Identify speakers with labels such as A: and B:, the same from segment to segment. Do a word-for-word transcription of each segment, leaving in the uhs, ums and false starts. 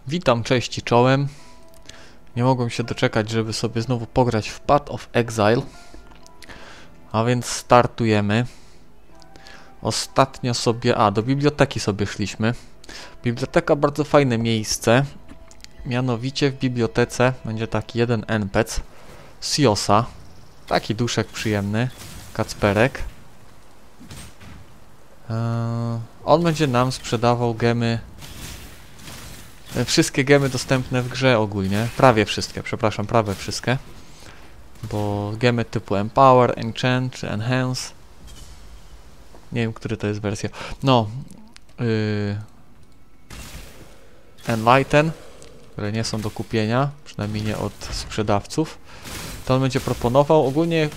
A: Witam, cześć i czołem. Nie mogłem się doczekać, żeby sobie znowu pograć w Path of Exile. A więc startujemy. Ostatnio sobie... A, do biblioteki sobie szliśmy. Biblioteka bardzo fajne miejsce. Mianowicie w bibliotece będzie taki jeden N P C. Siosa. Taki duszek przyjemny. Kacperek. Eee, on będzie nam sprzedawał gemy... Wszystkie gemy dostępne w grze ogólnie. Prawie wszystkie, przepraszam, prawie wszystkie. Bo gemy typu Empower, Enchant czy Enhance. Nie wiem, który to jest wersja. No. Yy, Enlighten, które nie są do kupienia. Przynajmniej nie od sprzedawców. To on będzie proponował. Ogólnie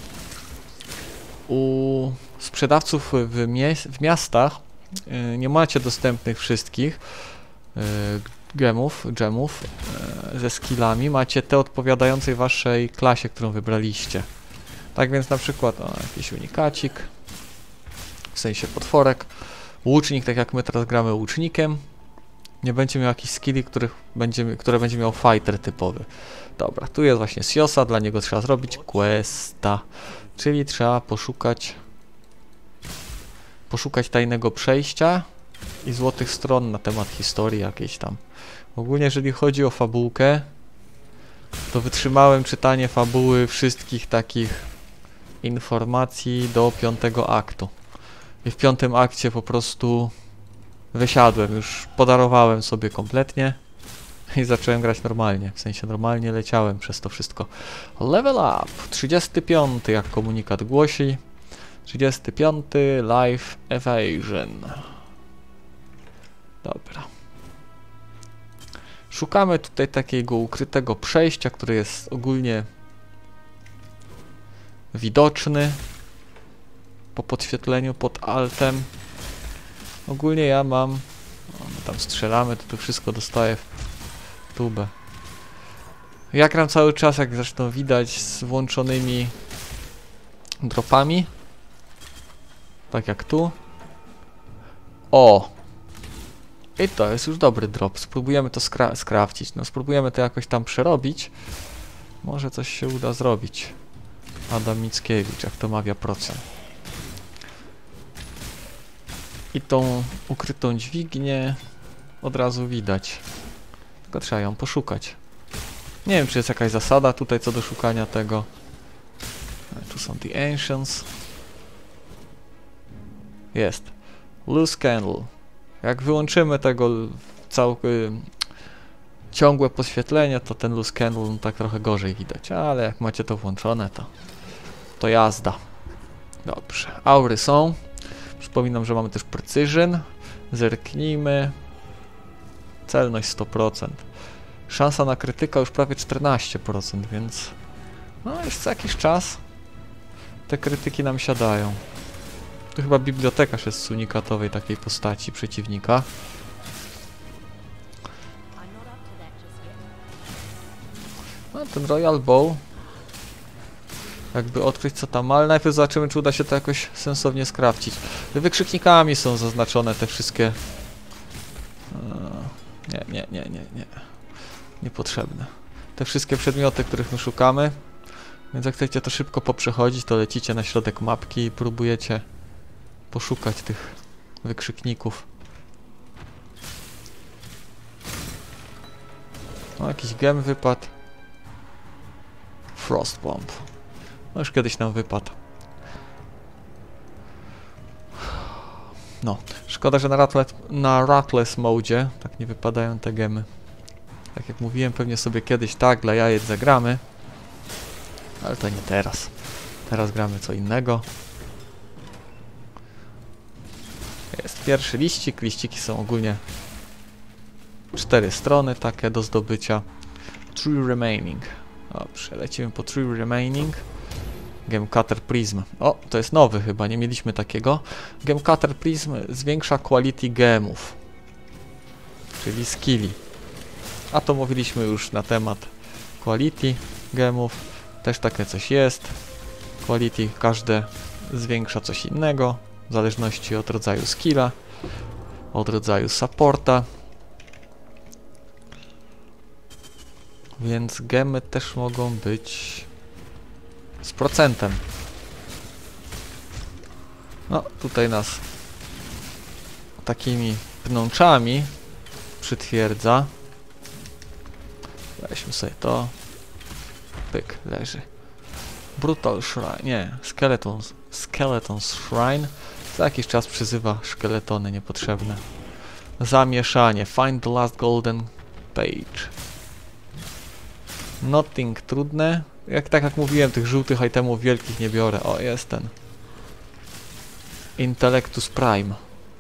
A: u sprzedawców w, mie w miastach yy, nie macie dostępnych wszystkich yy, gemów, gemów e, ze skillami, macie te odpowiadającej waszej klasie, którą wybraliście. Tak więc na przykład o, jakiś unikacik, w sensie potworek, łucznik, tak jak my teraz gramy łucznikiem, nie będzie miał jakichś skilli, których będzie, które będzie miał fighter typowy. Dobra, tu jest właśnie Siosa, dla niego trzeba zrobić questa, czyli trzeba poszukać poszukać tajnego przejścia i złotych stron na temat historii jakiejś tam. Ogólnie jeżeli chodzi o fabułkę, to wytrzymałem czytanie fabuły wszystkich takich informacji do piątego aktu. I w piątym akcie po prostu wysiadłem, już podarowałem sobie kompletnie i zacząłem grać normalnie. W sensie normalnie leciałem przez to wszystko. Level up! trzydziesty piąty, jak komunikat głosi. trzydziesty piąty Life Evasion. Dobra. Szukamy tutaj takiego ukrytego przejścia, który jest ogólnie widoczny po podświetleniu pod altem. Ogólnie ja mam... O, my tam strzelamy, to tu wszystko dostaję w tubę. Ja gram cały czas, jak zresztą widać, z włączonymi dropami. Tak jak tu. O! I to jest już dobry drop. Spróbujemy to skra skrawcić. No, spróbujemy to jakoś tam przerobić. Może coś się uda zrobić. Adam Mickiewicz, jak to mawia procent. I tą ukrytą dźwignię od razu widać. Tylko trzeba ją poszukać. Nie wiem, czy jest jakaś zasada tutaj co do szukania tego. Tu są the Ancients. Jest. Loose Candle. Jak wyłączymy tego całky, ciągłe podświetlenie, to ten loose candle no, tak trochę gorzej widać, ale jak macie to włączone, to, to jazda. Dobrze, aury są. Przypominam, że mamy też precision. Zerknijmy. Celność sto procent. Szansa na krytyka już prawie czternaście procent, więc no już co jakiś czas te krytyki nam siadają. Tu chyba bibliotekarz jest z unikatowej takiej postaci przeciwnika. No ten Royal Bow. Jakby odkryć co tam ma, ale najpierw zobaczymy, czy uda się to jakoś sensownie skrawcić. Wykrzyknikami są zaznaczone te wszystkie... Nie, nie, nie, nie, nie. Niepotrzebne. Te wszystkie przedmioty, których my szukamy. Więc jak chcecie to szybko poprzechodzić, to lecicie na środek mapki i próbujecie poszukać tych wykrzykników. No, jakiś gem wypadł. Frost Bomb. No już kiedyś nam wypadł. No, szkoda, że na, ratlet, na Ratless modzie tak nie wypadają te gemy. Tak jak mówiłem, pewnie sobie kiedyś tak dla jajec zagramy. Ale to nie teraz. Teraz gramy co innego. Jest pierwszy liścik. Liściki są ogólnie cztery strony takie do zdobycia. True Remaining. Dobrze, lecimy po True Remaining. Gem Cutter Prism. O, to jest nowy chyba, nie mieliśmy takiego. Gem Cutter Prism zwiększa quality gemów. Czyli skilli. A to mówiliśmy już na temat quality gemów. Też takie coś jest. Quality każde zwiększa coś innego. W zależności od rodzaju skilla, od rodzaju supporta. Więc gemy też mogą być z procentem. No, tutaj nas takimi pnączami przytwierdza. Weźmy sobie to. Pyk, leży. Brutal Shrine, nie, Skeleton, Skeleton Shrine. Za jakiś czas przyzywa szkieletony niepotrzebne. Zamieszanie. Find the last golden page. Nothing trudne. Jak tak jak mówiłem, tych żółtych itemów wielkich nie biorę. O, jest ten. Intellectus Prime.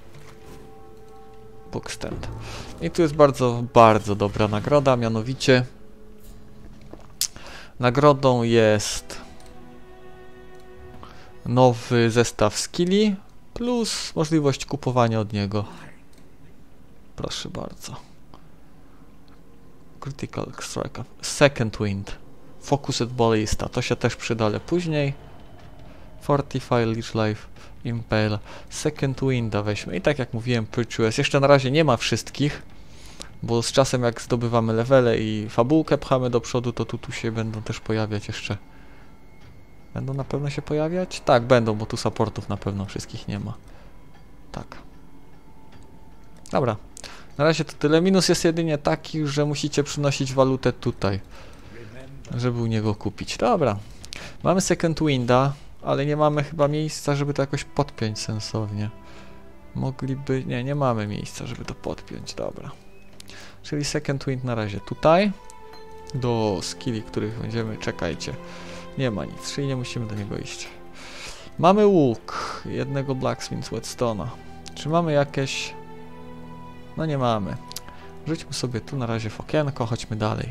A: Bookstand. I tu jest bardzo, bardzo dobra nagroda, mianowicie nagrodą jest nowy zestaw skilli plus możliwość kupowania od niego. Proszę bardzo. Critical Strike. Second Wind. Focused Ballista. To się też przyda, ale później. Fortify, Leech Life, Impale. Second Winda weźmy. I tak jak mówiłem, Purchase. Jeszcze na razie nie ma wszystkich, bo z czasem jak zdobywamy levele i fabułkę pchamy do przodu, to tu, tu się będą też pojawiać jeszcze. Będą na pewno się pojawiać? Tak, będą, bo tu supportów na pewno wszystkich nie ma. Tak. Dobra. Na razie to tyle. Minus jest jedynie taki, że musicie przynosić walutę tutaj, żeby u niego kupić. Dobra. Mamy Second Winda, ale nie mamy chyba miejsca, żeby to jakoś podpiąć sensownie. Mogliby... Nie, nie mamy miejsca, żeby to podpiąć. Dobra. Czyli Second Wind na razie tutaj. Do skilli, których będziemy... Czekajcie. Nie ma nic, czyli nie musimy do niego iść. Mamy łuk. Jednego Blacksmith Whetstone'a. Czy mamy jakieś... No nie mamy. Rzućmy sobie tu na razie w okienko, chodźmy dalej.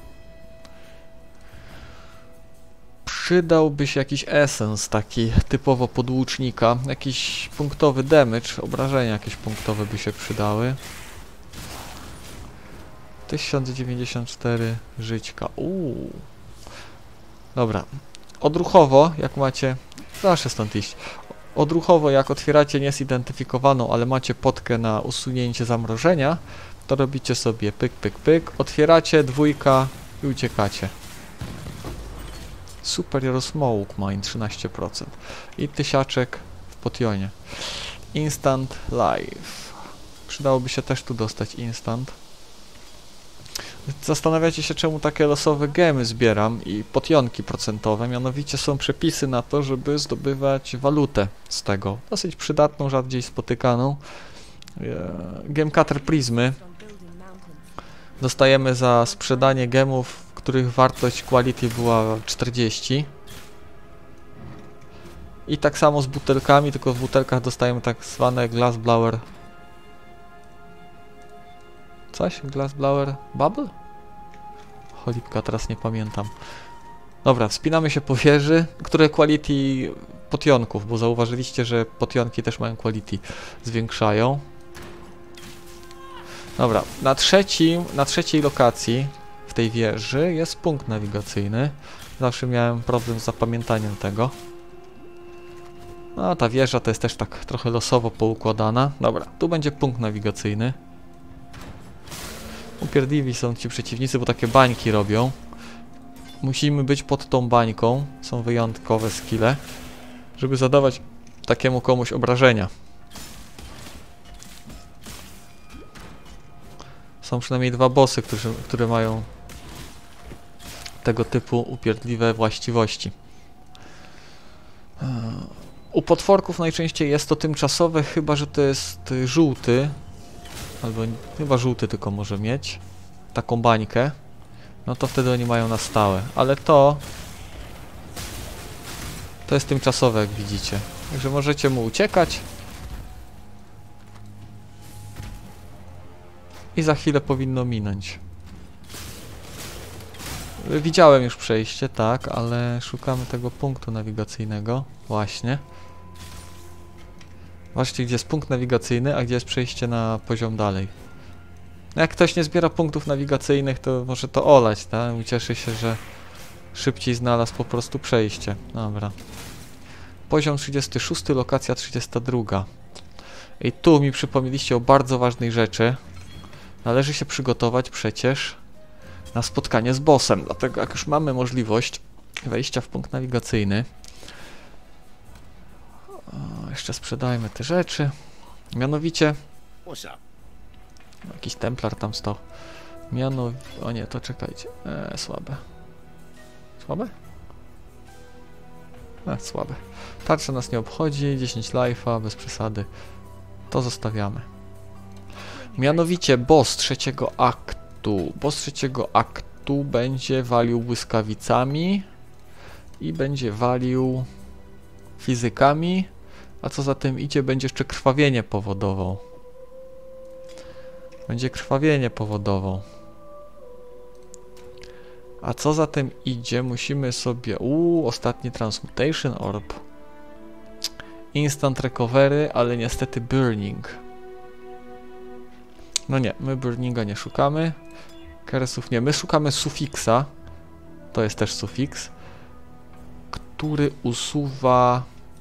A: Przydałby się jakiś essence taki typowo podłucznika. Jakiś punktowy damage, obrażenia jakieś punktowe by się przydały. tysiąc dziewięćdziesiąt cztery żyćka. Uuu. Dobra. Odruchowo, jak macie... Proszę stąd iść. Odruchowo, jak otwieracie niezidentyfikowaną, ale macie potkę na usunięcie zamrożenia, to robicie sobie pyk, pyk, pyk, otwieracie, dwójka i uciekacie. Superior Smoke Mine trzynaście procent i tysiaczek w potionie. Instant Life. Przydałoby się też tu dostać instant. Zastanawiacie się, czemu takie losowe gemy zbieram i potionki procentowe, mianowicie są przepisy na to, żeby zdobywać walutę z tego. Dosyć przydatną, rzadziej spotykaną. Gemecutter Prizmy dostajemy za sprzedanie gemów, których wartość quality była czterdzieści. I tak samo z butelkami, tylko w butelkach dostajemy tak zwane Glassblower. Coś? Glassblower Bubble? Cholipka, teraz nie pamiętam. Dobra, wspinamy się po wieży, które quality potionków, bo zauważyliście, że potionki też mają quality, zwiększają. Dobra, na trzecim, na trzeciej lokacji w tej wieży jest punkt nawigacyjny. Zawsze miałem problem z zapamiętaniem tego. No, ta wieża to jest też tak trochę losowo poukładana. Dobra, tu będzie punkt nawigacyjny. Upierdliwi są ci przeciwnicy, bo takie bańki robią. Musimy być pod tą bańką. Są wyjątkowe skille, żeby zadawać takiemu komuś obrażenia. Są przynajmniej dwa bossy, którzy, które mają tego typu upierdliwe właściwości. U potworków najczęściej jest to tymczasowe, chyba że to jest żółty. Albo chyba żółty tylko może mieć taką bańkę. No to wtedy oni mają na stałe. Ale to... To jest tymczasowe, jak widzicie. Także możecie mu uciekać. I za chwilę powinno minąć. Widziałem już przejście, tak, ale szukamy tego punktu nawigacyjnego. Właśnie. Zobaczcie, gdzie jest punkt nawigacyjny, a gdzie jest przejście na poziom dalej. Jak ktoś nie zbiera punktów nawigacyjnych, to może to olać, tak? Ucieszy się, że szybciej znalazł po prostu przejście. Dobra. Poziom trzydziesty szósty, lokacja trzydziesta druga. I tu mi przypomnieliście o bardzo ważnej rzeczy. Należy się przygotować przecież na spotkanie z bossem. Dlatego jak już mamy możliwość wejścia w punkt nawigacyjny, o, jeszcze sprzedajmy te rzeczy. Mianowicie jakiś templar tam stał. Mianowicie... O nie, to czekajcie. Eee, słabe. Słabe? E, słabe. Tarcza nas nie obchodzi. dziesięć life'a, bez przesady. To zostawiamy. Mianowicie boss trzeciego aktu. Boss trzeciego aktu będzie walił błyskawicami i będzie walił fizykami, a co za tym idzie, będzie jeszcze krwawienie powodował. Będzie krwawienie powodował. A co za tym idzie, musimy sobie... Uuu, ostatni Transmutation Orb. Instant Recovery, ale niestety Burning. No nie, my Burninga nie szukamy. Keresów nie, my szukamy sufiksa. To jest też sufiks, który usuwa...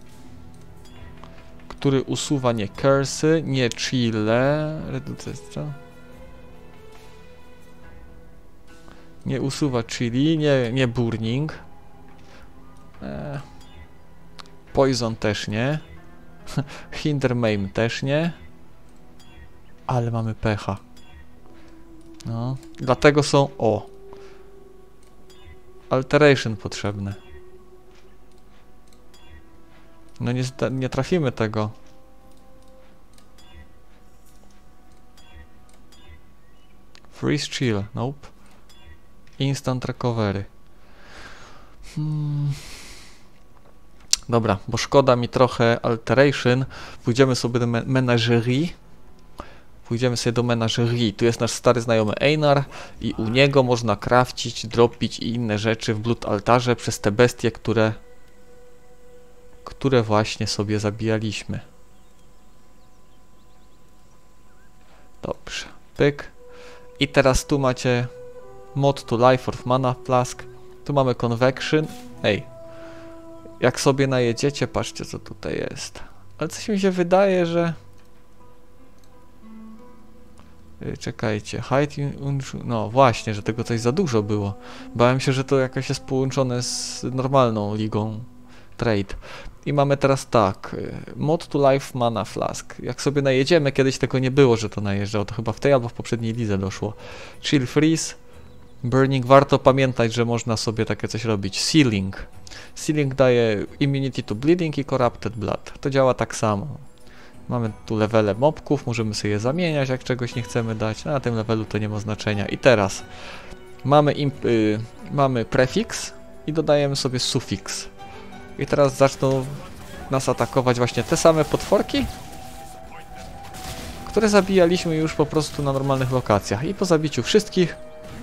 A: Który usuwa nie Cursy, nie Chile... Reducestra. Nie usuwa chili, nie, nie burning. Eee. Poison też nie. Hinder maim też nie. Ale mamy pecha. No, dlatego są... O! Alteration potrzebne. No nie, nie trafimy tego. Freeze chill, nope. Instant recovery. Hmm. Dobra, bo szkoda mi trochę alteration. Pójdziemy sobie do me menagerie. Pójdziemy sobie do menagerie. Tu jest nasz stary znajomy Einar i u niego można crafcić, dropić i inne rzeczy w blood altarze przez te bestie, które które właśnie sobie zabijaliśmy. Dobrze, pyk. I teraz tu macie mod to life of mana flask. Tu mamy convection. Ej, jak sobie najedziecie, patrzcie co tutaj jest. Ale coś mi się wydaje, że... Czekajcie, height... No właśnie, że tego coś za dużo było. Bałem się, że to jakoś jest połączone z normalną ligą trade. I mamy teraz tak, mod to life mana flask. Jak sobie najedziemy, kiedyś tego nie było, że to najeżdżało, to chyba w tej albo w poprzedniej lidze doszło. Chill freeze, burning, warto pamiętać, że można sobie takie coś robić. Sealing. Sealing daje immunity to bleeding i corrupted blood. To działa tak samo. Mamy tu levele mobków, możemy sobie je zamieniać, jak czegoś nie chcemy dać. Na tym levelu to nie ma znaczenia. I teraz mamy, imp, y, mamy prefiks i dodajemy sobie sufiks. I teraz zaczną nas atakować właśnie te same potworki, które zabijaliśmy już po prostu na normalnych lokacjach. I po zabiciu wszystkich,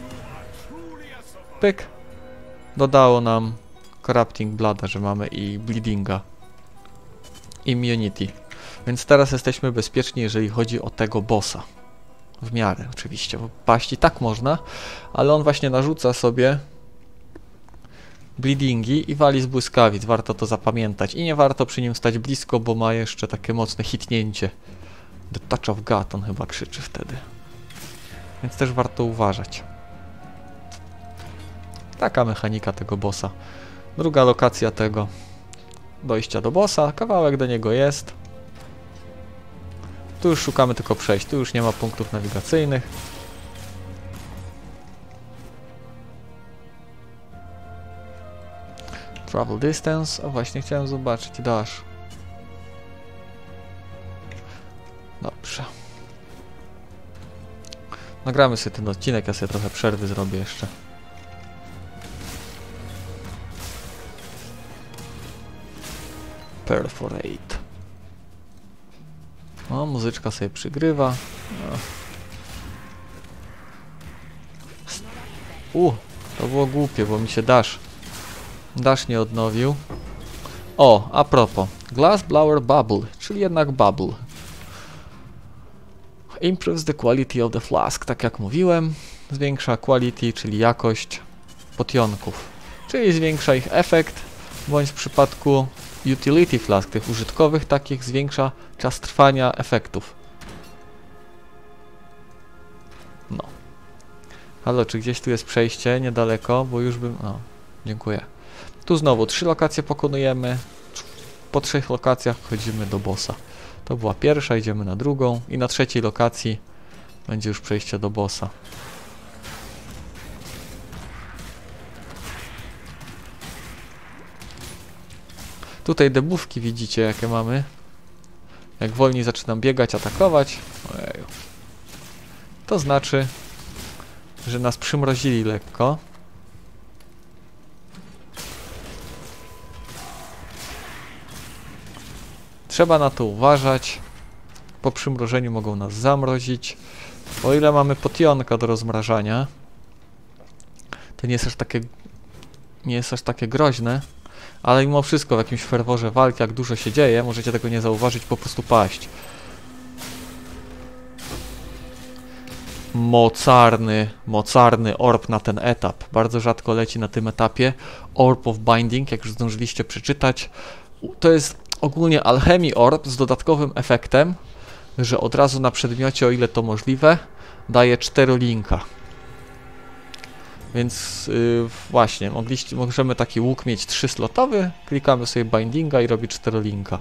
A: pyk, dodało nam Corrupting Blooda, że mamy i Bleedinga, Immunity. Więc teraz jesteśmy bezpieczni, jeżeli chodzi o tego bossa. W miarę oczywiście, bo paść i tak można, ale on właśnie narzuca sobie bleedingi i wali z błyskawic, warto to zapamiętać. I nie warto przy nim stać blisko, bo ma jeszcze takie mocne hitnięcie. The Touch of God on chyba krzyczy wtedy. Więc też warto uważać. Taka mechanika tego bossa. Druga lokacja tego dojścia do bossa, kawałek do niego jest. Tu już szukamy tylko przejść, tu już nie ma punktów nawigacyjnych. Travel distance, a właśnie chciałem zobaczyć, dash. Dobrze. Nagramy sobie ten odcinek, ja sobie trochę przerwy zrobię jeszcze. Perforate. O, muzyczka sobie przygrywa. U, to było głupie, bo mi się dash. Dash nie odnowił. O, a propos. Glass Blower Bubble, czyli jednak bubble. Improves the quality of the flask, tak jak mówiłem. Zwiększa quality, czyli jakość potionków. Czyli zwiększa ich efekt, bądź w przypadku utility flask, tych użytkowych takich, zwiększa czas trwania efektów. No. Halo, czy gdzieś tu jest przejście niedaleko? Bo już bym... O, dziękuję. Tu znowu trzy lokacje pokonujemy. Po trzech lokacjach wchodzimy do bossa. To była pierwsza, idziemy na drugą. I na trzeciej lokacji będzie już przejście do bossa. Tutaj debuffki widzicie, jakie mamy. Jak wolniej zaczynam biegać, atakować. Ojeju. To znaczy, że nas przymrozili lekko. Trzeba na to uważać. Po przymrożeniu mogą nas zamrozić. O ile mamy potionka do rozmrażania, to nie jest aż takie, nie jest aż takie groźne. Ale mimo wszystko w jakimś ferworze walki, jak dużo się dzieje, możecie tego nie zauważyć, po prostu paść. Mocarny, mocarny orb na ten etap. Bardzo rzadko leci na tym etapie. Orb of Binding, jak już zdążyliście przeczytać. To jest ogólnie Alchemy Orb z dodatkowym efektem, że od razu na przedmiocie, o ile to możliwe, daje czterolinka. Więc yy, właśnie, mogliście, możemy taki łuk mieć trzyslotowy, klikamy sobie bindinga i robi czterolinka.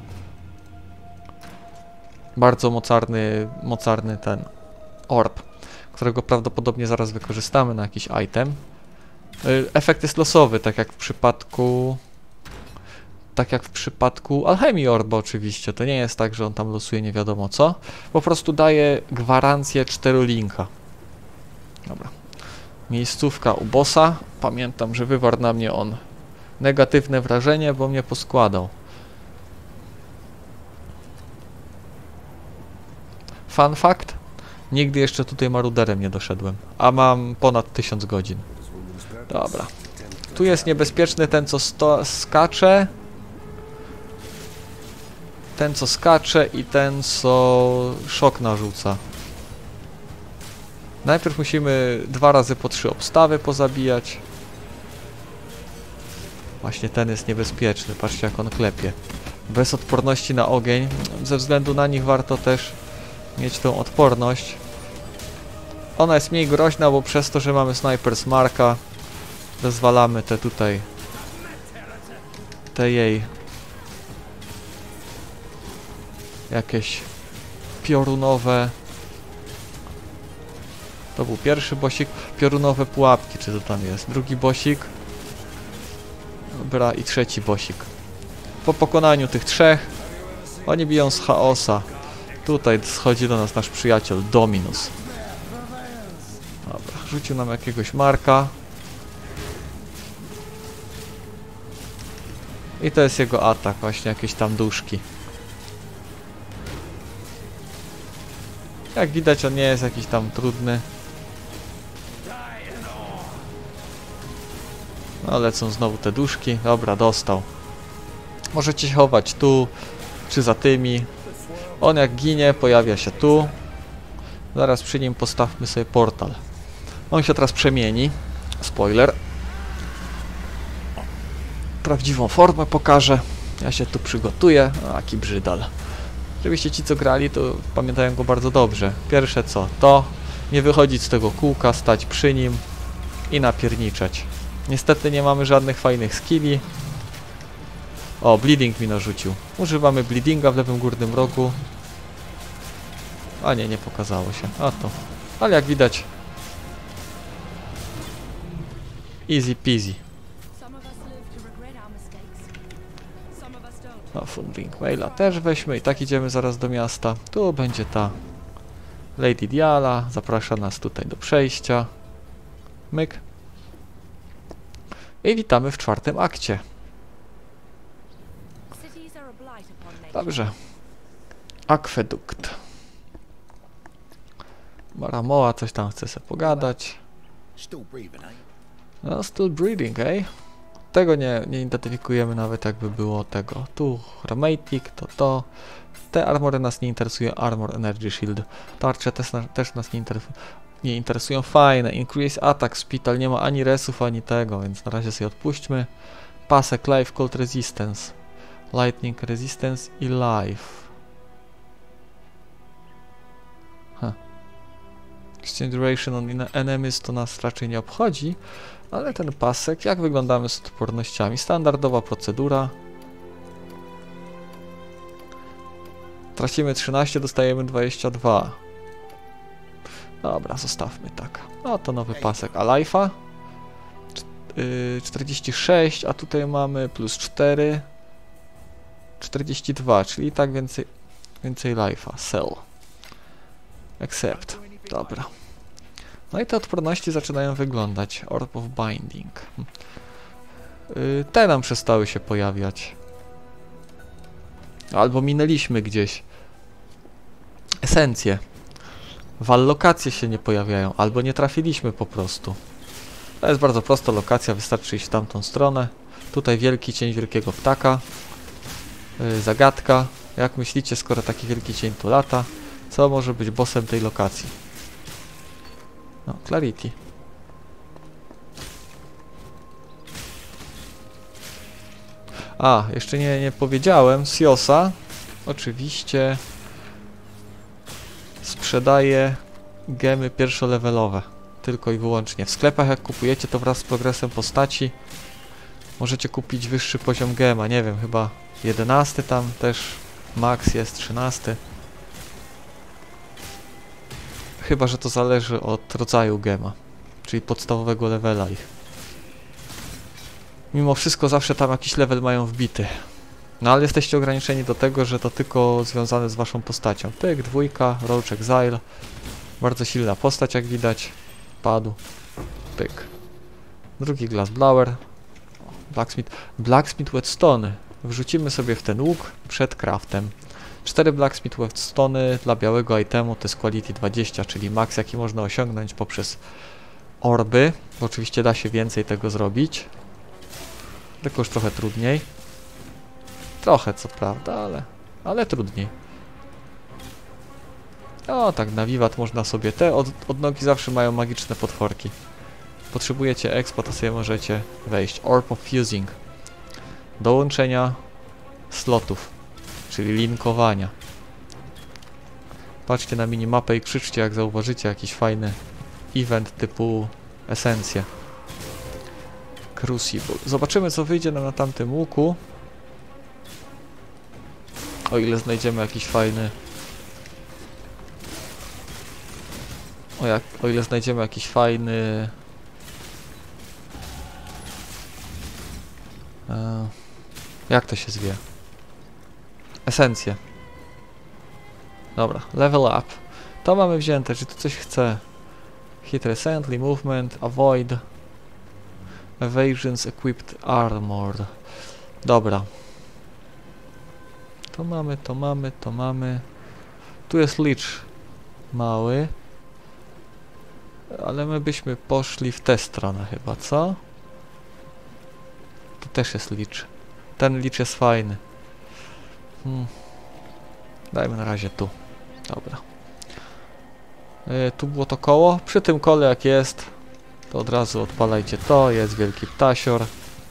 A: Bardzo mocarny, mocarny ten orb, którego prawdopodobnie zaraz wykorzystamy na jakiś item. Yy, efekt jest losowy, tak jak w przypadku... Tak jak w przypadku Alchemy Orba oczywiście. To nie jest tak, że on tam losuje nie wiadomo co. Po prostu daje gwarancję czterolinka. Dobra. Miejscówka u bossa. Pamiętam, że wywarł na mnie on negatywne wrażenie, bo mnie poskładał. Fun fact. Nigdy jeszcze tutaj maruderem nie doszedłem. A mam ponad tysiąc godzin. Dobra. Tu jest niebezpieczny ten, co sto skacze. Ten, co skacze i ten, co szok narzuca. Najpierw musimy dwa razy po trzy obstawy pozabijać. Właśnie ten jest niebezpieczny. Patrzcie, jak on klepie. Bez odporności na ogień. Ze względu na nich warto też mieć tą odporność. Ona jest mniej groźna, bo przez to, że mamy Sniper's Marka, rozwalamy te tutaj te jej jakieś piorunowe. To był pierwszy bossik. Piorunowe pułapki, czy to tam jest. Drugi bossik. Dobra, i trzeci bossik. Po pokonaniu tych trzech oni biją z chaosa. Tutaj schodzi do nas nasz przyjaciel Dominus. Dobra, rzucił nam jakiegoś marka. I to jest jego atak, właśnie jakieś tam duszki. Jak widać, on nie jest jakiś tam trudny. No, lecą znowu te duszki. Dobra, dostał. Możecie się chować tu, czy za tymi. On jak ginie, pojawia się tu. Zaraz przy nim postawmy sobie portal. On się teraz przemieni. Spoiler. Prawdziwą formę pokażę. Ja się tu przygotuję. O, jaki brzydal. Oczywiście ci, co grali, to pamiętają go bardzo dobrze. Pierwsze co? To nie wychodzić z tego kółka, stać przy nim i napierniczeć. Niestety nie mamy żadnych fajnych skilli. O, bleeding mi narzucił. Używamy bleedinga w lewym górnym rogu. A nie, nie pokazało się. A to. Ale jak widać, easy peasy. No, funding maila też weźmy i tak idziemy zaraz do miasta. Tu będzie ta Lady Diala. Zaprasza nas tutaj do przejścia. Myk. I witamy w czwartym akcie. Dobrze. Akwedukt. Baramoa coś tam chce sobie pogadać. No, still breathing, eh? Tego nie, nie identyfikujemy nawet, jakby było tego. Tu Chromatic, to to. Te armory nas nie interesują. Armor Energy Shield. Tarcze też, też nas nie interesują. Nie interesują. Fajne. Increase Attack Speed, ale nie ma ani resów, ani tego, więc na razie sobie odpuśćmy. Pasek Life, Cold Resistance. Lightning Resistance i Life. Huh. Exchange duration on enemies to nas raczej nie obchodzi, ale ten pasek, jak wyglądamy z odpornościami? Standardowa procedura. Tracimy trzynaście, dostajemy dwadzieścia dwa. Dobra, zostawmy tak. No to nowy pasek. A life'a? czterdzieści sześć, a tutaj mamy plus cztery. czterdzieści dwa, czyli i tak więcej, więcej life'a. Sell. Accept. Dobra. No i te odporności zaczynają wyglądać. Orb of Binding. Yy, te nam przestały się pojawiać. Albo minęliśmy gdzieś. Esencje. Wallokacje się nie pojawiają, albo nie trafiliśmy po prostu. To jest bardzo prosta lokacja, wystarczy iść w tamtą stronę. Tutaj wielki cień wielkiego ptaka. Yy, zagadka. Jak myślicie, skoro taki wielki cień tu lata, co może być bossem tej lokacji? No, Clarity. A, jeszcze nie, nie powiedziałem, Siosa oczywiście sprzedaje gemy pierwszolevelowe. Tylko i wyłącznie. W sklepach jak kupujecie, to wraz z progresem postaci możecie kupić wyższy poziom gema. Nie wiem, chyba jedenasty tam też max jest, trzynasty. Chyba że to zależy od rodzaju gema, czyli podstawowego levela ich. Mimo wszystko zawsze tam jakiś level mają wbity. No ale jesteście ograniczeni do tego, że to tylko związane z waszą postacią. Pyk, dwójka, Roach Exile. Bardzo silna postać, jak widać. Padł. Pyk. Drugi Glass Blower. Blacksmith. Blacksmith Whetstone. Wrzucimy sobie w ten łuk przed craftem. cztery Blacksmith Whetstone dla białego itemu to jest quality dwadzieścia, czyli max jaki można osiągnąć poprzez orby. Bo oczywiście da się więcej tego zrobić. Tylko już trochę trudniej. Trochę co prawda, ale, ale trudniej. O, tak, na wiwat można sobie te od, odnogi zawsze mają magiczne potworki. Potrzebujecie expo, to sobie możecie wejść. Orb of Fusing. Do łączenia slotów, czyli linkowania. Patrzcie na minimapę i krzyczcie, jak zauważycie jakiś fajny event typu esencje. Crucible. Zobaczymy, co wyjdzie nam na tamtym łuku. O ile znajdziemy jakiś fajny... O, jak, o ile znajdziemy jakiś fajny... E, jak to się zwie? Esencje. Dobra, level up. To mamy wzięte, czy tu coś chce? Hit recently, movement, avoid... Evasions equipped armor. Dobra. To mamy, to mamy, to mamy. Tu jest licz mały. Ale my byśmy poszli w tę stronę chyba, co? Tu też jest licz. Ten licz jest fajny. Hmm. Dajmy na razie tu. Dobra. Yy, tu było to koło. Przy tym kole jak jest, to od razu odpalajcie to. Jest wielki ptasior.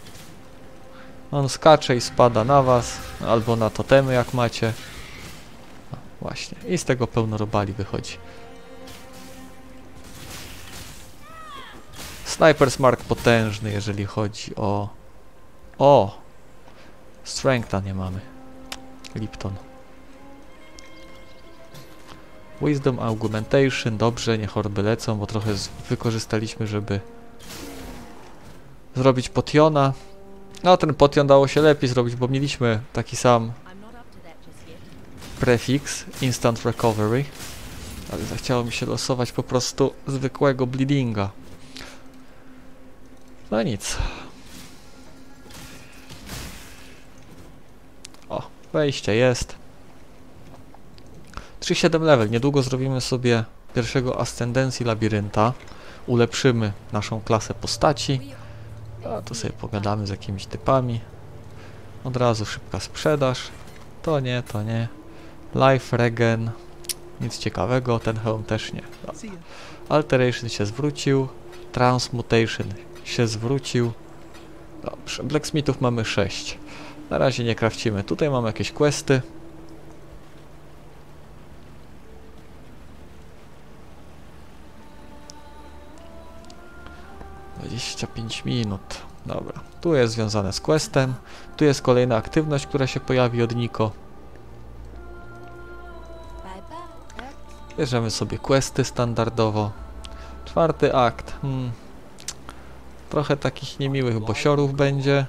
A: On skacze i spada na was. Albo na totemy jak macie. No, właśnie. I z tego pełno robali wychodzi. Sniper's Mark potężny, jeżeli chodzi o... O! Strengtha nie mamy. Lipton. Wisdom Augmentation. Dobrze, niech orby lecą, bo trochę wykorzystaliśmy, żeby zrobić potiona. No, ten potion dało się lepiej zrobić, bo mieliśmy taki sam prefiks Instant Recovery. Ale zachciało mi się losować po prostu zwykłego bleedinga. No nic. O, wejście jest. trzy siedem level. Niedługo zrobimy sobie pierwszego Ascendencji Labirynta. Ulepszymy naszą klasę postaci. A tu sobie pogadamy z jakimiś typami. Od razu szybka sprzedaż. To nie, to nie. Life Regen. Nic ciekawego. Ten hełm też nie. Dobra. Alteration się zwrócił. Transmutation się zwrócił. Dobrze. Blacksmithów mamy sześć. Na razie nie krawcimy. Tutaj mamy jakieś questy. dwadzieścia pięć minut. Dobra, tu jest związane z questem. Tu jest kolejna aktywność, która się pojawi od Niko. Bierzemy sobie questy standardowo. Czwarty akt. Hmm. Trochę takich niemiłych bosiorów będzie.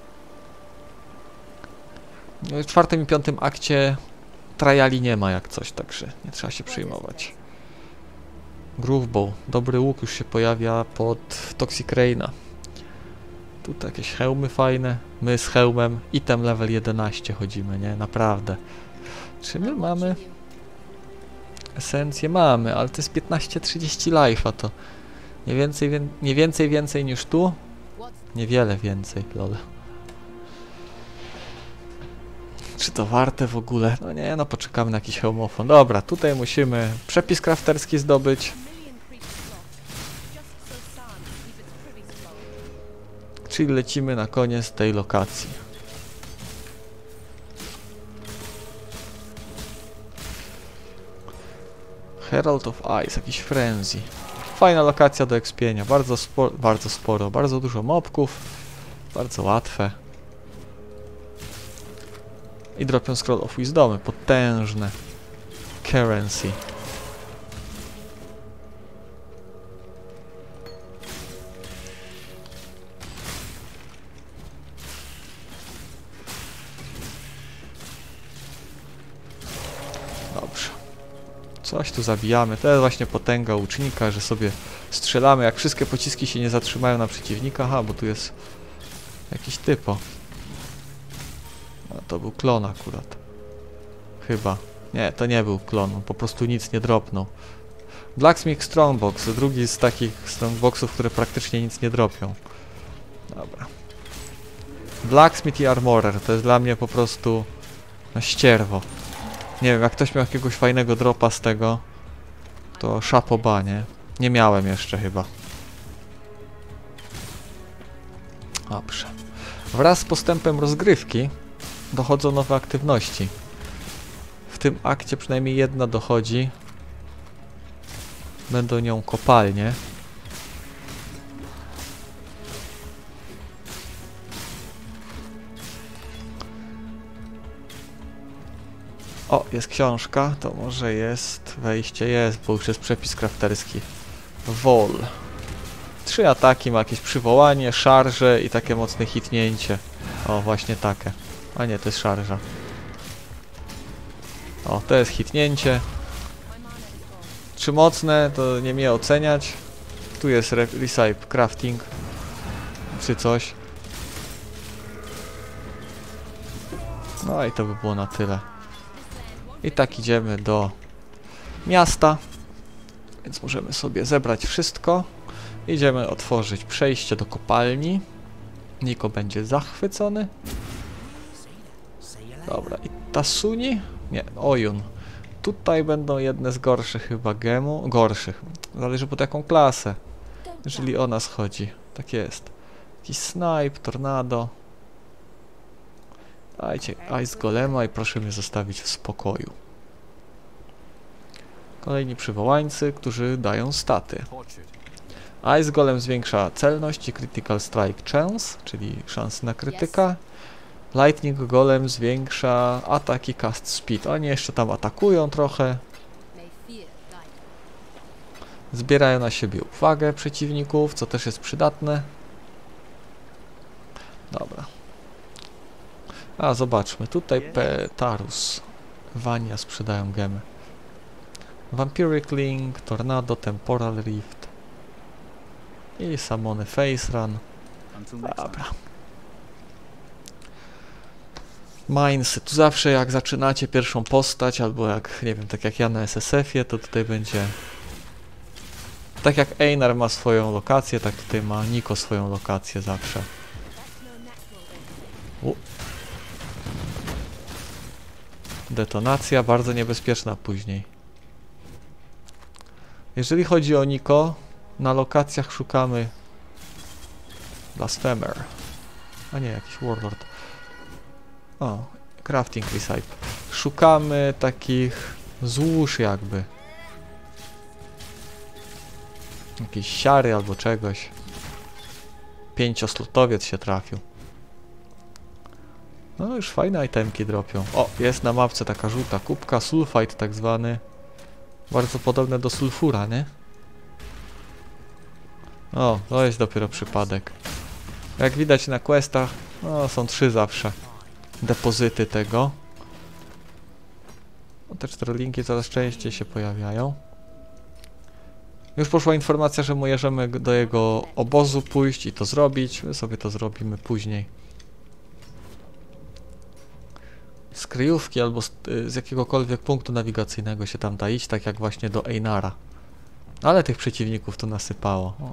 A: W czwartym i piątym akcie triali nie ma jak coś, także nie trzeba się przejmować. Groovebow. Dobry łuk już się pojawia pod Toxic Raina. Tutaj jakieś hełmy fajne. My z hełmem. Item level jedenaście chodzimy, nie? Naprawdę. Czy my mamy... Esencję mamy, ale to jest piętnaście trzydzieści life'a, to nie więcej, wie... nie więcej więcej niż tu. Niewiele więcej, lol. Czy to warte w ogóle? No nie, no poczekamy na jakiś hełmofon. Dobra, tutaj musimy przepis crafterski zdobyć. Czyli lecimy na koniec tej lokacji. Herald of Ice, jakiś frenzy. Fajna lokacja do ekspienia, bardzo, spo bardzo sporo, bardzo dużo mobków, bardzo łatwe. I dropią Scroll of Wisdomy, potężne. Currency. Dobrze. Coś tu zabijamy. To jest właśnie potęga łucznika, że sobie strzelamy, jak wszystkie pociski się nie zatrzymają na przeciwnika. Aha, bo tu jest jakiś typo. No, to był klon akurat. Chyba. Nie, to nie był klon. On po prostu nic nie dropnął. Blacksmith Strongbox. Drugi z takich strongboxów, które praktycznie nic nie dropią. Dobra. Blacksmith i Armorer. To jest dla mnie po prostu no, ścierwo. Nie wiem, jak ktoś miał jakiegoś fajnego dropa z tego, to szapoba, nie? Nie miałem jeszcze chyba. Dobrze. Wraz z postępem rozgrywki dochodzą nowe aktywności. W tym akcie przynajmniej jedna dochodzi. Będą nią kopalnie. O, jest książka, to może jest wejście, jest, bo już jest przepis crafterski. Wol. Trzy ataki, ma jakieś przywołanie, szarże i takie mocne hitnięcie. O, właśnie takie. A nie, to jest szarża. O, to jest hitnięcie. Czy mocne, to nie mnie oceniać. Tu jest re recipe crafting. Czy coś. No i to by było na tyle. I tak idziemy do miasta. Więc możemy sobie zebrać wszystko. Idziemy otworzyć przejście do kopalni. Niko będzie zachwycony. Dobra, i Tasuni? Nie, Oyun. Tutaj będą jedne z gorszych chyba gemu. Gorszych. Zależy pod jaką klasę. Jeżeli o nas chodzi. Tak jest. Jakiś snipe, tornado. Dajcie Ice Golema i proszę mnie zostawić w spokoju. Kolejni przywołańcy, którzy dają staty. Ice Golem zwiększa celność i Critical Strike Chance, czyli szanse na krytyka. Lightning Golem zwiększa ataki cast speed. Oni jeszcze tam atakują trochę. Zbierają na siebie uwagę przeciwników, co też jest przydatne. Dobra. A, zobaczmy. Tutaj Petarus. Vania sprzedają gemy. Vampiric Link, Tornado, Temporal Rift. I Samony Face Run. Dobra. Minesy. Tu zawsze jak zaczynacie pierwszą postać, albo jak, nie wiem, tak jak ja na S S F-ie, to tutaj będzie... Tak jak Einar ma swoją lokację, tak tutaj ma Niko swoją lokację zawsze. U. Detonacja, bardzo niebezpieczna później. Jeżeli chodzi o Niko, na lokacjach szukamy Blasphemer. A nie, jakiś Warlord. O, Crafting Recipe. Szukamy takich złóż jakby. Jakieś siary albo czegoś. pięcioslotowiec się trafił. No już fajne itemki dropią. O, jest na mapce taka żółta kubka, sulfite tak zwany. Bardzo podobne do sulfura, nie? O, to jest dopiero przypadek. Jak widać na questach, no są trzy zawsze depozyty tego. No, te cztery linki coraz częściej się pojawiają. Już poszła informacja, że możemy do jego obozu pójść i to zrobić. My sobie to zrobimy później. Z kryjówki albo z, z jakiegokolwiek punktu nawigacyjnego się tam da iść, tak jak właśnie do Einara. Ale tych przeciwników tu nasypało. O.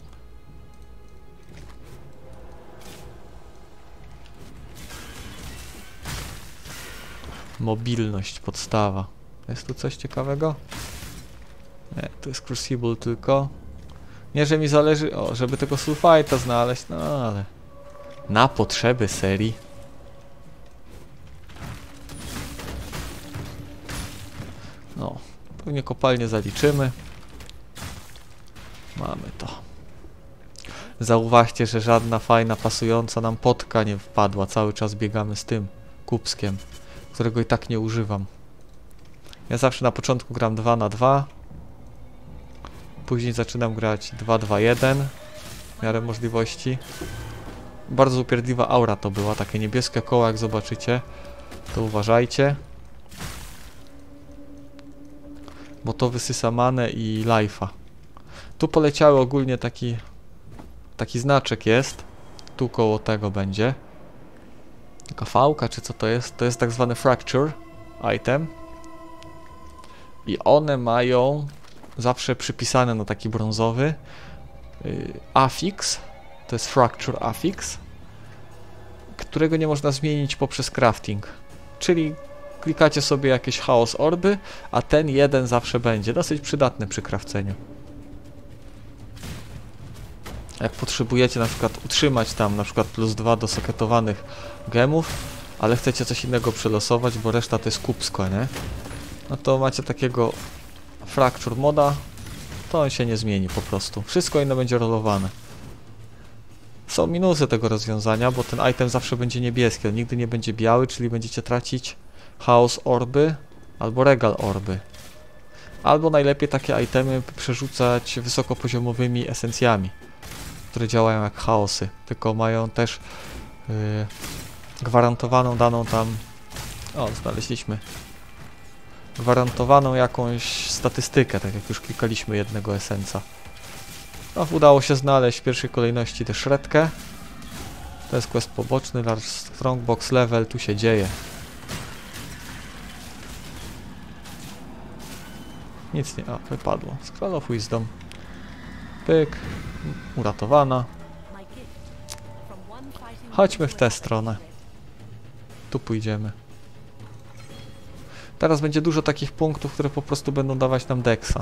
A: Mobilność, podstawa. Jest tu coś ciekawego? Nie, to jest Crucible tylko. Nie, że mi zależy, o, żeby tego sulfite'a znaleźć, no ale... Na potrzeby serii. No, pewnie kopalnię zaliczymy. Mamy to. Zauważcie, że żadna fajna, pasująca nam potka nie wpadła. Cały czas biegamy z tym kubskiem, którego i tak nie używam. Ja zawsze na początku gram dwa na dwa. Później zaczynam grać dwa dwa jeden. W miarę możliwości. Bardzo upierdliwa aura to była. Takie niebieskie koła, jak zobaczycie, to uważajcie. Bo to wysysa manę i life'a. Tu poleciały ogólnie taki taki znaczek jest. Tu koło tego będzie. Taka fałka, czy co to jest? To jest tak zwany fracture item. I one mają zawsze przypisane na taki brązowy yy, affix. To jest fracture affix, którego nie można zmienić poprzez crafting. Czyli klikacie sobie jakieś chaos orby, a ten jeden zawsze będzie. Dosyć przydatny przy krawceniu. Jak potrzebujecie na przykład utrzymać tam na przykład plus dwa do sokietowanych gemów, ale chcecie coś innego przelosować, bo reszta to jest kubsko, nie? No to macie takiego fracture moda, to on się nie zmieni po prostu. Wszystko inne będzie rolowane. Są minusy tego rozwiązania, bo ten item zawsze będzie niebieski, on nigdy nie będzie biały, czyli będziecie tracić chaos orby albo regal orby. Albo najlepiej takie itemy przerzucać wysokopoziomowymi esencjami, które działają jak chaosy, tylko mają też yy, gwarantowaną daną tam... O, znaleźliśmy. Gwarantowaną jakąś statystykę, tak jak już klikaliśmy jednego esenca. No, udało się znaleźć w pierwszej kolejności tę szredkę. To jest quest poboczny, Large Strongbox Level, tu się dzieje. Nic nie... A, wypadło. Scroll of Wisdom. Pyk. Uratowana. Chodźmy w tę stronę. Tu pójdziemy. Teraz będzie dużo takich punktów, które po prostu będą dawać nam dexa.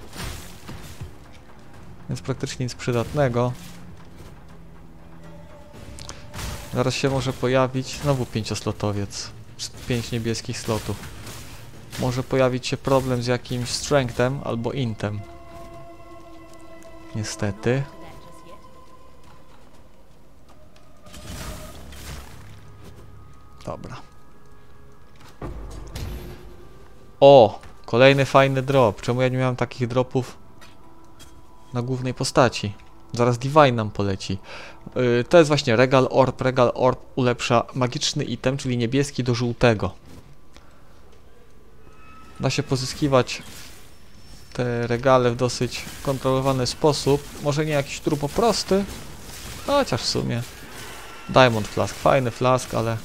A: Więc praktycznie nic przydatnego. Zaraz się może pojawić znowu pięcioslotowiec. Pięć niebieskich slotów. Może pojawić się problem z jakimś strengthem albo intem. Niestety. Dobra. O! Kolejny fajny drop. Czemu ja nie miałem takich dropów na głównej postaci? Zaraz Divine nam poleci. Yy, to jest właśnie Regal Orb. Regal Orb ulepsza magiczny item, czyli niebieski do żółtego. Da się pozyskiwać te regale w dosyć kontrolowany sposób. Może nie jakiś turbo prosty, chociaż w sumie. Diamond Flask. Fajny flask, ale...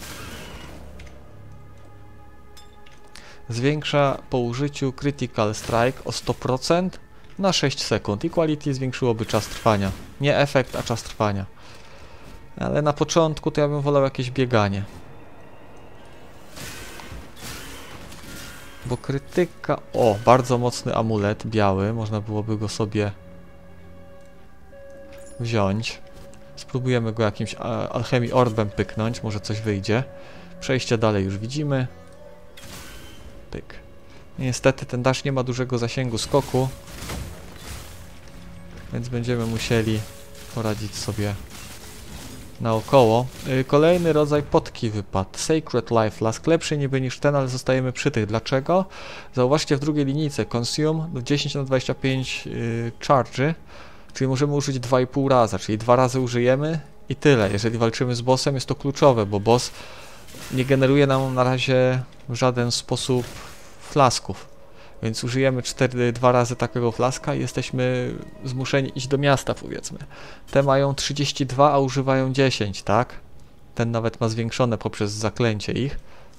A: Zwiększa po użyciu Critical Strike o sto procent na sześć sekund. Equality zwiększyłoby czas trwania. Nie efekt, a czas trwania. Ale na początku to ja bym wolał jakieś bieganie. Bo krytyka... O, bardzo mocny amulet, biały. Można byłoby go sobie wziąć. Spróbujemy go jakimś alchemii orbem pyknąć. Może coś wyjdzie. Przejście dalej już widzimy. Pyk. Niestety ten dash nie ma dużego zasięgu skoku. Więc będziemy musieli poradzić sobie naokoło. Yy, kolejny rodzaj potki wypadł. Sacred Life Flask. Lepszy niby niż ten, ale zostajemy przy tych. Dlaczego? Zauważcie w drugiej linijce. Consume dziesięć na dwadzieścia pięć yy, charge, czyli możemy użyć dwa i pół raza, czyli dwa razy użyjemy i tyle. Jeżeli walczymy z bossem, jest to kluczowe, bo boss nie generuje nam na razie w żaden sposób flasków. Więc użyjemy cztery, dwa razy takiego flaska i jesteśmy zmuszeni iść do miasta, powiedzmy. Te mają trzydzieści dwa, a używają dziesięć, tak? Ten nawet ma zwiększone poprzez zaklęcie ich.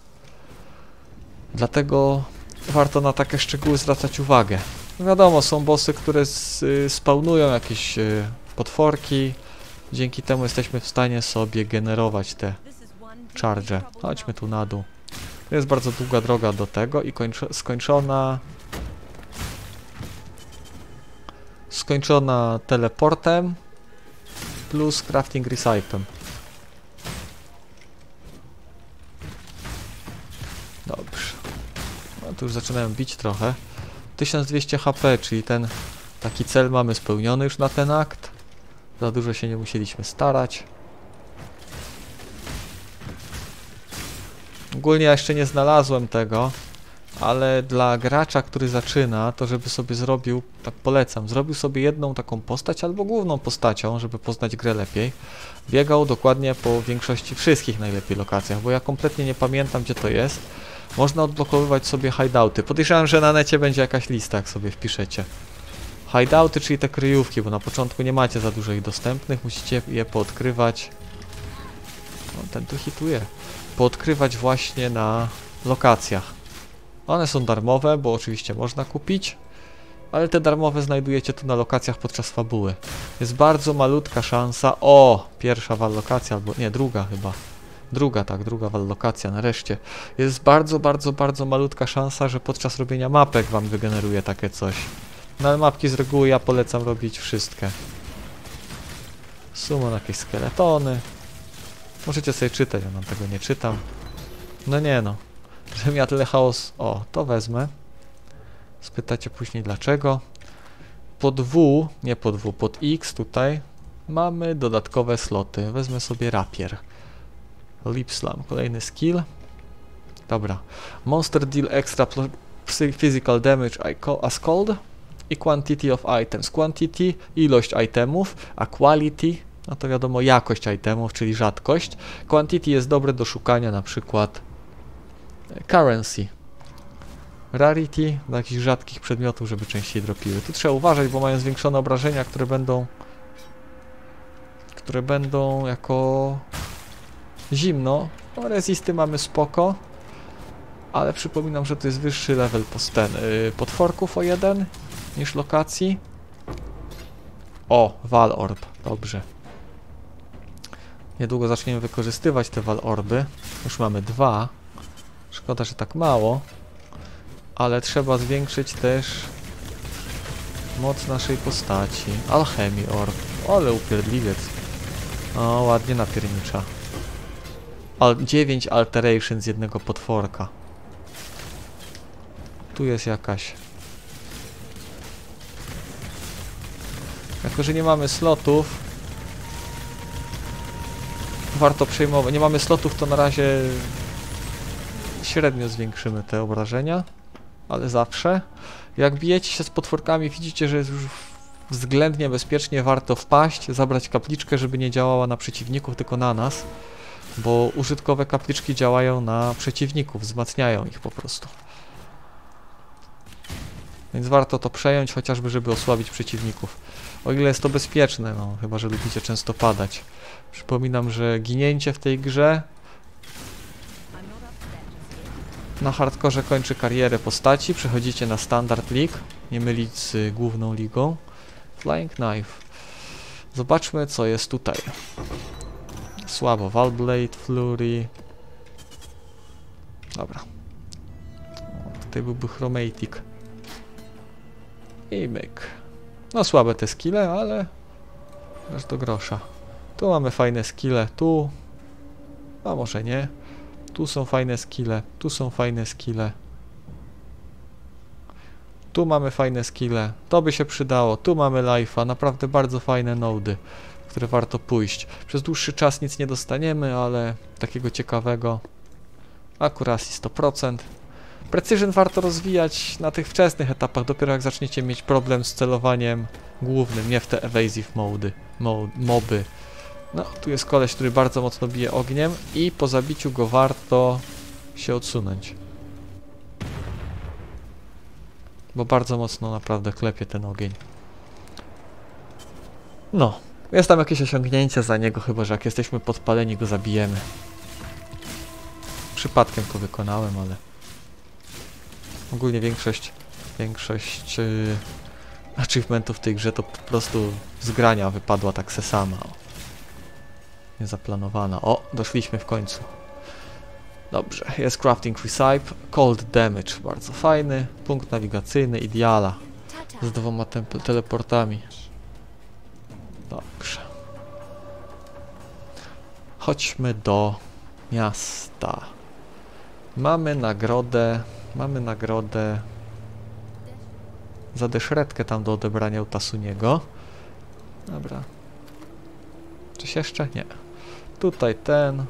A: Dlatego warto na takie szczegóły zwracać uwagę. No wiadomo, są bossy, które spawnują jakieś y, potworki. Dzięki temu jesteśmy w stanie sobie generować te charge. Chodźmy tu na dół. To jest bardzo długa droga do tego i skończona skończona teleportem plus crafting recyclem. Dobrze. No tu już zaczynają bić trochę. tysiąc dwieście H P, czyli ten taki cel mamy spełniony już na ten akt. Za dużo się nie musieliśmy starać. Ogólnie ja jeszcze nie znalazłem tego, ale dla gracza, który zaczyna, to żeby sobie zrobił, tak polecam, zrobił sobie jedną taką postać albo główną postacią, żeby poznać grę lepiej. Biegał dokładnie po większości wszystkich najlepiej lokacjach, bo ja kompletnie nie pamiętam, gdzie to jest. Można odblokowywać sobie hideouty. Podejrzewam, że na necie będzie jakaś lista, jak sobie wpiszecie. Hideouty, czyli te kryjówki, bo na początku nie macie za dużo ich dostępnych, musicie je poodkrywać. O, ten tu hituje. Poodkrywać właśnie na lokacjach. One są darmowe, bo oczywiście można kupić, ale te darmowe znajdujecie tu na lokacjach podczas fabuły. Jest bardzo malutka szansa. O! Pierwsza wallokacja, albo nie, druga chyba. Druga, tak, druga wallokacja, nareszcie. Jest bardzo, bardzo, bardzo malutka szansa, że podczas robienia mapek wam wygeneruje takie coś. No ale mapki z reguły ja polecam robić wszystkie. Summon jakieś skieletony. Możecie sobie czytać, ja nam tego nie czytam. No nie no. Żebym ja tyle chaos... O, to wezmę. Spytacie później dlaczego. Pod W, nie pod W, pod X tutaj mamy dodatkowe sloty. Wezmę sobie rapier. Lip Slam, kolejny skill. Dobra. Monster deal extra physical damage as cold i quantity of items. Quantity, ilość itemów, a quality, no to wiadomo jakość itemów, czyli rzadkość. Quantity jest dobre do szukania na przykład currency. Rarity, do jakichś rzadkich przedmiotów, żeby częściej dropiły. Tu trzeba uważać, bo mają zwiększone obrażenia, które będą które będą jako zimno. No, rezisty mamy spoko, ale przypominam, że to jest wyższy level posten, yy, potworków o jeden niż lokacji. O, Val Orb, dobrze. Niedługo zaczniemy wykorzystywać te Val Orby. Już mamy dwa. Szkoda, że tak mało. Ale trzeba zwiększyć też moc naszej postaci. Alchemy Orb. Ale upierdliwiec. O, ładnie napiernicza. Al dziewięć alteration z jednego potworka. Tu jest jakaś. Jako że nie mamy slotów, warto przejmować. Nie mamy slotów, to na razie średnio zwiększymy te obrażenia, ale zawsze. Jak bijecie się z potworkami, widzicie, że jest już względnie bezpiecznie, warto wpaść, zabrać kapliczkę, żeby nie działała na przeciwników, tylko na nas, bo użytkowe kapliczki działają na przeciwników, wzmacniają ich po prostu. Więc warto to przejąć, chociażby żeby osłabić przeciwników. O ile jest to bezpieczne, no chyba że lubicie często padać. Przypominam, że ginięcie w tej grze na hardkorze kończy karierę postaci, przechodzicie na Standard League, nie mylić z główną ligą. Flying Knife. Zobaczmy, co jest tutaj. Słabo. Valblade, Flurry. Dobra. O, tutaj byłby Chromatic. I myk. No słabe te skille, ale aż do grosza. Tu mamy fajne skille, tu. A może nie. Tu są fajne skille, tu są fajne skille. Tu mamy fajne skille, to by się przydało. Tu mamy life'a, naprawdę bardzo fajne nody. które warto pójść. Przez dłuższy czas nic nie dostaniemy, ale takiego ciekawego. Accuracy sto procent. Precision warto rozwijać na tych wczesnych etapach, dopiero jak zaczniecie mieć problem z celowaniem głównym, nie w te evasive mody, mo moby. No, tu jest koleś, który bardzo mocno bije ogniem i po zabiciu go warto się odsunąć. Bo bardzo mocno naprawdę klepie ten ogień. No, jest tam jakieś osiągnięcie za niego, chyba że jak jesteśmy podpaleni, go zabijemy. Przypadkiem to wykonałem, ale... Ogólnie większość... Większość... Yy, achievementów w tej grze to po prostu z grania wypadła tak se sama. O. Niezaplanowana. O, doszliśmy w końcu. Dobrze, jest crafting recipe, cold damage, bardzo fajny, punkt nawigacyjny, ideala, z dwoma teleportami. Dobrze. Chodźmy do miasta. Mamy nagrodę, mamy nagrodę za deszretkę tam do odebrania u Tasuniego. Dobra. Coś jeszcze? Nie. Tutaj ten...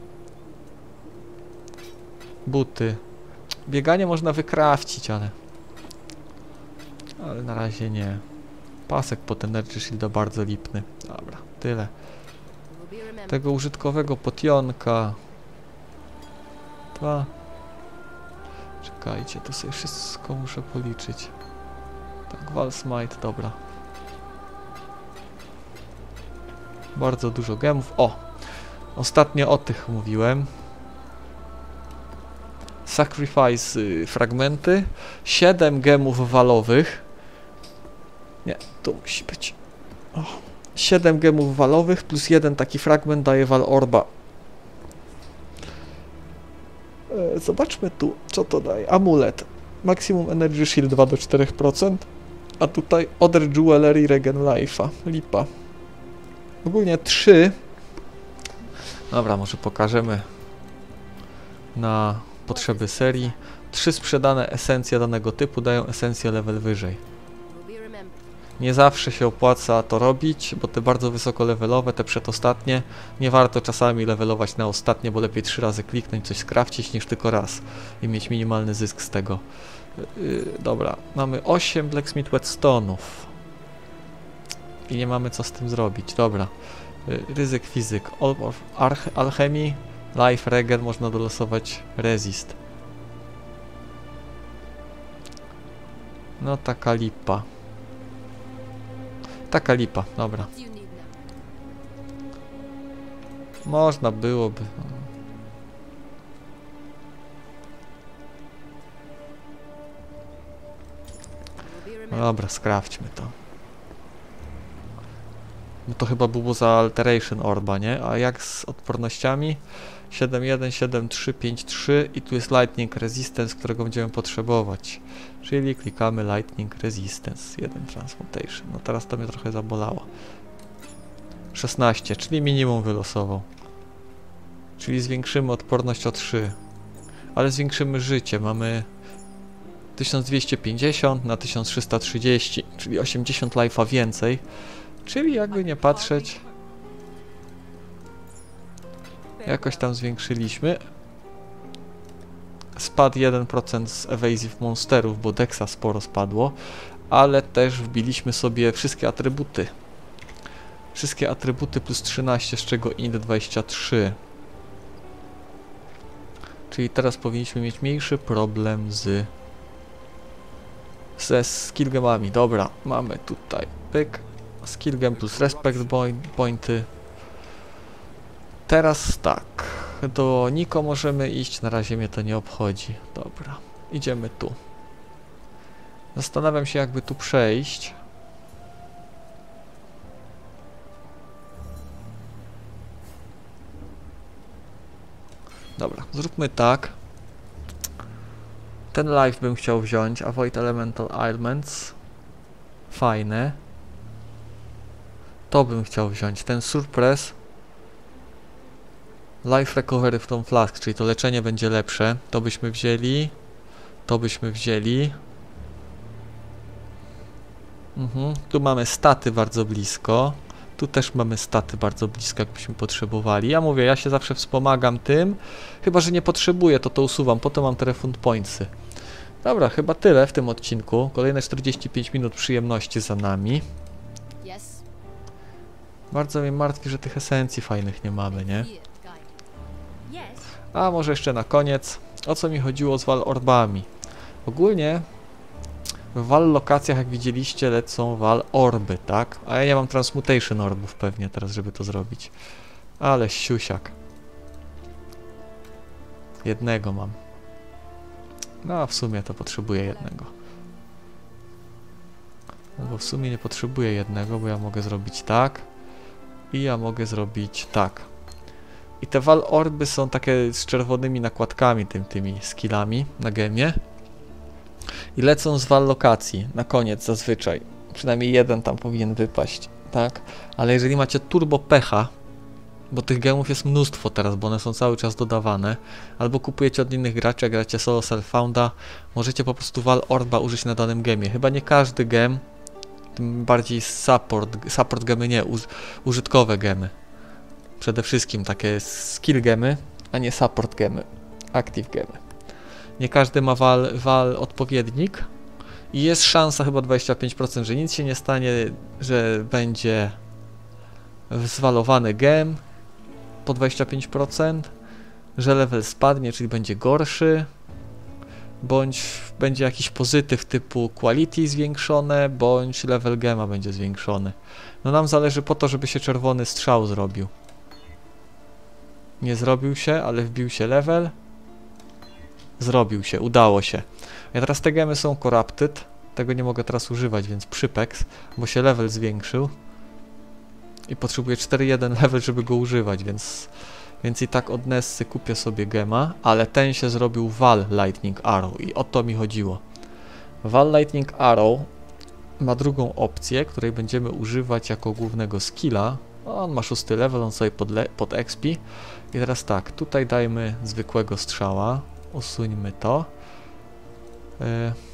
A: Buty. Bieganie można wykrafcić, ale... Ale na razie nie. Pasek pod Energy Shielda bardzo lipny. Dobra, tyle. Tego użytkowego potionka. Dwa. Czekajcie, tu sobie wszystko muszę policzyć. Tak, Wall Smite, dobra. Bardzo dużo gemów. O! Ostatnio o tych mówiłem. Sacrifice y, fragmenty. siedem gemów walowych. Nie, to musi być. O. siedem gemów walowych plus jeden taki fragment daje Wal Orba. E, zobaczmy tu, co to daje. Amulet. Maximum Energy Shield dwa do czterech procent. A tutaj Other Jewelry Regen Life'a. Lipa. Ogólnie trzy. Dobra, może pokażemy na potrzeby serii. Trzy sprzedane esencje danego typu dają esencję level wyżej. Nie zawsze się opłaca to robić, bo te bardzo wysoko levelowe, te przedostatnie, nie warto czasami levelować na ostatnie, bo lepiej trzy razy kliknąć, coś skrawcić niż tylko raz i mieć minimalny zysk z tego. Yy, dobra, mamy osiem Blacksmith Whetstone'ów i nie mamy co z tym zrobić. Dobra, yy, ryzyk fizyk, alchemii, life regen, można dolosować resist. No taka lipa. Taka lipa, dobra. Można byłoby. No dobra, sprawdźmy to. No to chyba było za Alteration Orba, nie? A jak z odpornościami? siedem jeden, siedem trzy, pięć trzy i tu jest Lightning Resistance, którego będziemy potrzebować. Czyli klikamy Lightning Resistance, jeden Transmutation. No teraz to mnie trochę zabolało. szesnaście, czyli minimum wylosował. Czyli zwiększymy odporność o trzy. Ale zwiększymy życie. Mamy tysiąc dwieście pięćdziesiąt na tysiąc trzysta trzydzieści, czyli osiemdziesiąt life'a więcej. Czyli jakby nie patrzeć, jakoś tam zwiększyliśmy. Spadł jeden procent z Evasive Monsterów, bo Dexa sporo spadło, ale też wbiliśmy sobie wszystkie atrybuty. Wszystkie atrybuty plus trzynaście, z czego int dwadzieścia trzy. Czyli teraz powinniśmy mieć mniejszy problem z ze skillgemami. Dobra, mamy tutaj pyk, skillgem plus respect pointy. Teraz tak, do Niko możemy iść, na razie mnie to nie obchodzi. Dobra, idziemy tu. Zastanawiam się, jakby tu przejść. Dobra, zróbmy tak. Ten life bym chciał wziąć, avoid elemental ailments. Fajne. To bym chciał wziąć, ten surpress. Life recovery w tą flask, czyli to leczenie będzie lepsze. To byśmy wzięli. To byśmy wzięli. Mhm. Tu mamy staty bardzo blisko. Tu też mamy staty bardzo blisko, jakbyśmy potrzebowali. Ja mówię, ja się zawsze wspomagam tym, chyba że nie potrzebuję, to to usuwam, po to mam te refund pointsy. Dobra, chyba tyle w tym odcinku. Kolejne czterdzieści pięć minut przyjemności za nami. Bardzo mnie martwi, że tych esencji fajnych nie mamy, nie? A może jeszcze na koniec, o co mi chodziło z Wal Orbami? Ogólnie w Wal lokacjach, jak widzieliście, lecą Wal Orby, tak? A ja nie mam Transmutation Orbów pewnie teraz, żeby to zrobić. Ale siusiak. Jednego mam. No, w sumie to potrzebuję jednego. No bo w sumie nie potrzebuję jednego, bo ja mogę zrobić tak. I ja mogę zrobić tak. I te Wal Orby są takie z czerwonymi nakładkami, tym, tymi skillami na gemie. I lecą z Wal lokacji na koniec zazwyczaj. Przynajmniej jeden tam powinien wypaść, tak? Ale jeżeli macie turbo pecha, bo tych gemów jest mnóstwo teraz, bo one są cały czas dodawane, albo kupujecie od innych graczy, jak gracie solo self-founda, możecie po prostu Wal Orba użyć na danym gemie. Chyba nie każdy gem, tym bardziej support, support gemy nie, uż, użytkowe gemy. Przede wszystkim takie skill gemy, a nie support gemy, active gemy. Nie każdy ma wal, wal odpowiednik i jest szansa chyba dwadzieścia pięć procent, że nic się nie stanie, że będzie zwalowany gem po dwadzieścia pięć procent, że level spadnie, czyli będzie gorszy, bądź będzie jakiś pozytyw typu quality zwiększone, bądź level gema będzie zwiększony. No nam zależy po to, żeby się czerwony strzał zrobił. Nie zrobił się, ale wbił się level. Zrobił się, udało się. A teraz te gemy są corrupted. Tego nie mogę teraz używać, więc przypeks, bo się level zwiększył. I potrzebuję cztery jeden level, żeby go używać, więc... Więc i tak od Nessy kupię sobie gema, ale ten się zrobił Wal Lightning Arrow i o to mi chodziło. Wal Lightning Arrow ma drugą opcję, której będziemy używać jako głównego skilla. On ma szósty level, on sobie pod, pod expi. I teraz tak, tutaj dajmy zwykłego strzała. Usuńmy to. Yy.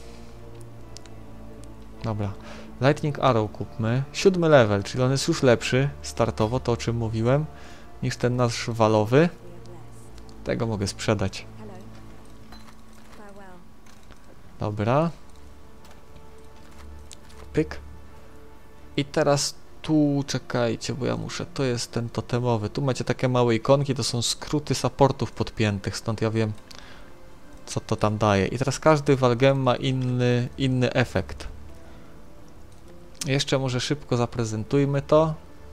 A: Dobra. Lightning Arrow kupmy. Siódmy level, czyli on jest już lepszy startowo, to o czym mówiłem, niż ten nasz walowy. Tego mogę sprzedać. Dobra. Pyk. I teraz tu czekajcie, bo ja muszę, to jest ten totemowy. Tu macie takie małe ikonki, to są skróty supportów podpiętych, stąd ja wiem, co to tam daje. I teraz każdy walgem ma inny, inny efekt. Jeszcze może szybko zaprezentujmy to.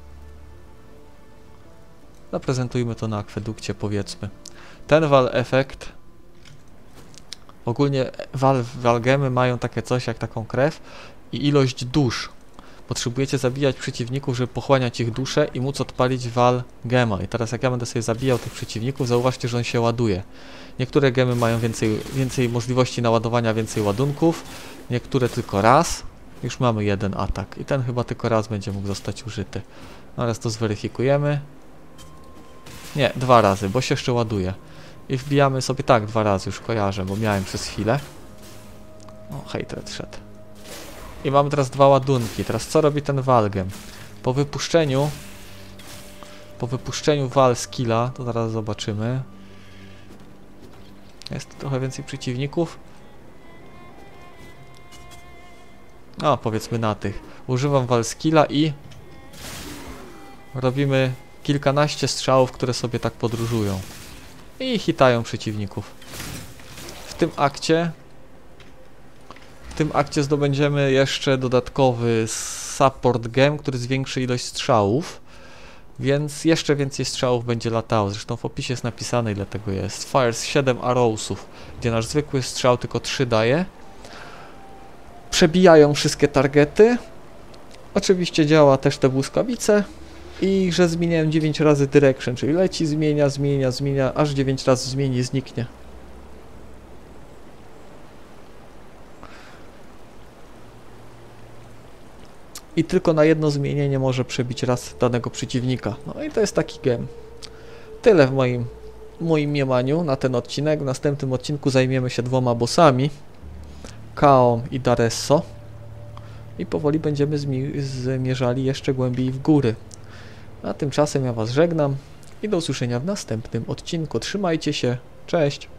A: Zaprezentujmy to na akwedukcie, powiedzmy. Ten wal efekt. Ogólnie wal, walgemy mają takie coś jak taką krew i ilość dusz. Potrzebujecie zabijać przeciwników, żeby pochłaniać ich duszę i móc odpalić wal gema. I teraz jak ja będę sobie zabijał tych przeciwników, zauważcie, że on się ładuje. Niektóre gemy mają więcej, więcej możliwości naładowania, więcej ładunków. Niektóre tylko raz. Już mamy jeden atak. I ten chyba tylko raz będzie mógł zostać użyty. Teraz to zweryfikujemy. Nie, dwa razy, bo się jeszcze ładuje. I wbijamy sobie tak, dwa razy już kojarzę, bo miałem przez chwilę. O, hatred szedł. I mamy teraz dwa ładunki. Teraz co robi ten walgem? Po wypuszczeniu po wypuszczeniu wal skilla, to zaraz zobaczymy. Jest trochę więcej przeciwników. No, powiedzmy na tych. Używam wal skilla i robimy kilkanaście strzałów, które sobie tak podróżują. I hitają przeciwników. W tym akcie W tym akcie zdobędziemy jeszcze dodatkowy support gem, który zwiększy ilość strzałów. Więc jeszcze więcej strzałów będzie latało. Zresztą w opisie jest napisane, ile tego jest. Fires siedem arrowsów, gdzie nasz zwykły strzał tylko trzy daje. Przebijają wszystkie targety. Oczywiście działa też te błyskawice. I że zmieniałem dziewięć razy direction, czyli leci, zmienia, zmienia, zmienia, aż dziewięć razy zmieni i zniknie. I tylko na jedno zmienienie może przebić raz danego przeciwnika. No i to jest taki gem. Tyle w moim, moim mniemaniu na ten odcinek. W następnym odcinku zajmiemy się dwoma bossami. Kaom i Daresso. I powoli będziemy zmi zmierzali jeszcze głębiej w góry. A tymczasem ja was żegnam i do usłyszenia w następnym odcinku. Trzymajcie się, cześć!